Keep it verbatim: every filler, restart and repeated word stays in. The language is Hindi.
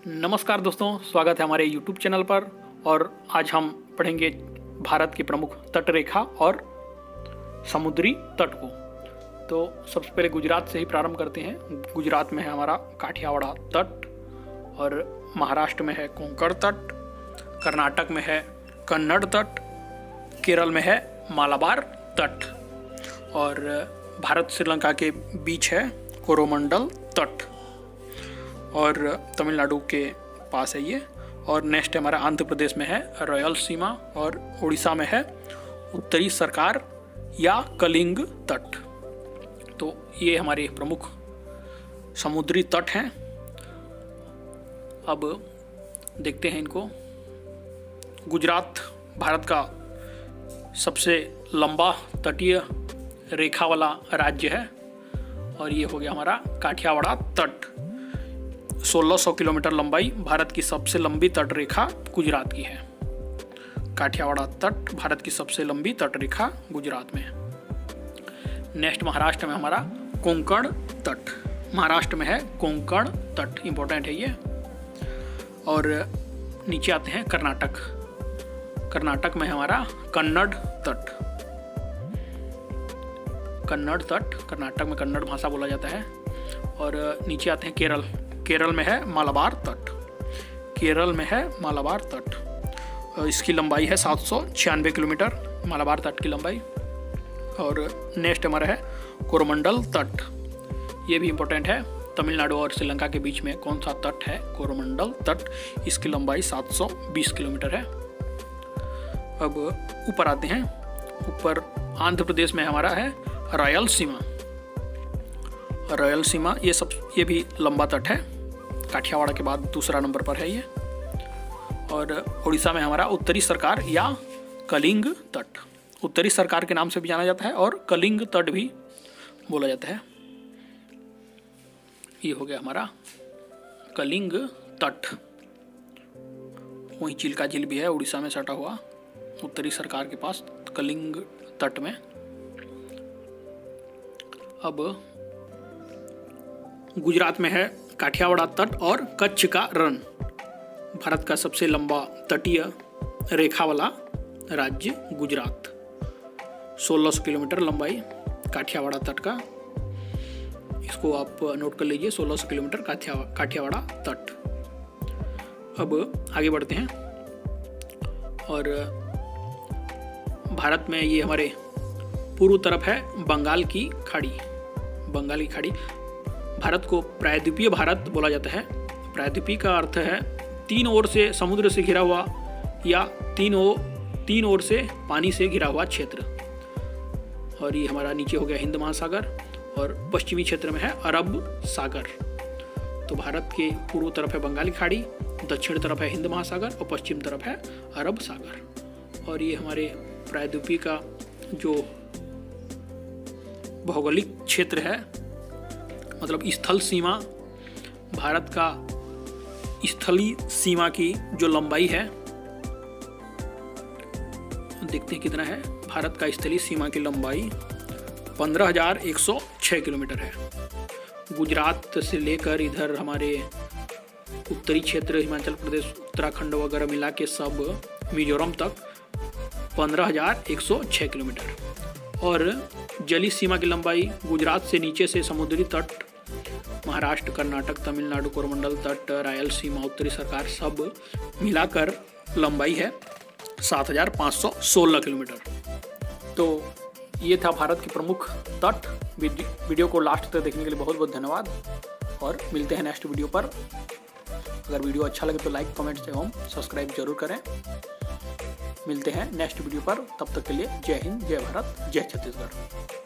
नमस्कार दोस्तों, स्वागत है हमारे यूट्यूब चैनल पर। और आज हम पढ़ेंगे भारत की प्रमुख तट रेखा और समुद्री तट को। तो सबसे पहले गुजरात से ही प्रारंभ करते हैं। गुजरात में है हमारा काठियावाड़ तट, और महाराष्ट्र में है कोंकण तट, कर्नाटक में है कन्नड़ तट, केरल में है मालाबार तट, और भारत श्रीलंका के बीच है कोरोमंडल तट, और तमिलनाडु के पास है ये। और नेक्स्ट हमारा आंध्र प्रदेश में है रॉयल सीमा, और उड़ीसा में है उत्तरी सरकार या कलिंग तट। तो ये हमारे प्रमुख समुद्री तट हैं। अब देखते हैं इनको। गुजरात भारत का सबसे लंबा तटीय रेखा वाला राज्य है, और ये हो गया हमारा काठियावाड़ तट। सोलह सौ किलोमीटर लंबाई भारत की सबसे लंबी तट रेखा गुजरात की है। काठियावाड़ तट भारत की सबसे लंबी तट रेखा गुजरात में है। नेक्स्ट महाराष्ट्र में हमारा कोंकण तट। महाराष्ट्र में है कोंकण तट, इंपॉर्टेंट है ये। और नीचे आते हैं कर्नाटक। कर्नाटक में हमारा कन्नड़ तट। कन्नड़ तट, कर्नाटक में कन्नड़ भाषा बोला जाता है। और नीचे आते हैं केरल। केरल में है मालाबार तट। केरल में है मालाबार तट। इसकी लंबाई है सात सौ छियानवे किलोमीटर, मालाबार तट की लंबाई। और नेक्स्ट हमारा है कोरोमंडल तट। ये भी इम्पोर्टेंट है। तमिलनाडु और श्रीलंका के बीच में कौन सा तट है? कोरोमंडल तट। इसकी लंबाई सात सौ बीस किलोमीटर है। अब ऊपर आते हैं। ऊपर आंध्र प्रदेश में हमारा है रॉयल सीमा। रॉयल सीमा ये सब ये भी लंबा तट है। काठियावाड़ के बाद दूसरा नंबर पर है ये। और उड़ीसा में हमारा उत्तरी सरकार या कलिंग तट। उत्तरी सरकार के नाम से भी जाना जाता है, और कलिंग तट भी बोला जाता है। ये हो गया हमारा कलिंग तट। वहीं चिल्का झील भी है उड़ीसा में सटा हुआ, उत्तरी सरकार के पास कलिंग तट में। अब गुजरात में है काठियावाड़ तट और कच्छ का रण। भारत का सबसे लंबा तटीय रेखा वाला राज्य गुजरात। सोलह सौ किलोमीटर लंबाई काठियावाड़ तट का। इसको आप नोट कर लीजिए, सोलह सौ किलोमीटर काठियावाड़ तट। अब आगे बढ़ते हैं। और भारत में ये हमारे पूर्व तरफ है बंगाल की खाड़ी। बंगाल की खाड़ी। भारत को प्रायद्वीपीय भारत बोला जाता है। प्रायद्वीपीय का अर्थ है तीन ओर से समुद्र से घिरा हुआ, या तीन ओर तीन ओर से पानी से घिरा हुआ क्षेत्र। और ये हमारा नीचे हो गया हिंद महासागर, और पश्चिमी क्षेत्र में है अरब सागर। तो भारत के पूर्व तरफ है बंगाल की खाड़ी, दक्षिण तरफ है हिंद महासागर, और पश्चिम तरफ है अरब सागर। और ये हमारे प्रायद्वीपीय का जो भौगोलिक क्षेत्र है, मतलब स्थल सीमा, भारत का स्थलीय सीमा की जो लंबाई है, देखते हैं कितना है। भारत का स्थलीय सीमा की लंबाई पंद्रह हजार एक सौ छः किलोमीटर है। गुजरात से लेकर इधर हमारे उत्तरी क्षेत्र, हिमाचल प्रदेश, उत्तराखंड वगैरह मिला के सब मिजोरम तक पंद्रह हजार एक सौ छः किलोमीटर। और जलीय सीमा की लंबाई गुजरात से नीचे से समुद्री तट, महाराष्ट्र, कर्नाटक, तमिलनाडु, कोरोमंडल तट, रायल सीमा, उत्तरी सरकार सब मिलाकर लंबाई है सात हजार पाँच सौ सोलह किलोमीटर। तो ये था भारत की प्रमुख तट। वीडियो को लास्ट तक देखने के लिए बहुत बहुत धन्यवाद, और मिलते हैं नेक्स्ट वीडियो पर। अगर वीडियो अच्छा लगे तो लाइक, कमेंट एवं सब्सक्राइब जरूर करें। मिलते हैं नेक्स्ट वीडियो पर। तब तक के लिए जय हिंद, जय भारत, जय छत्तीसगढ़।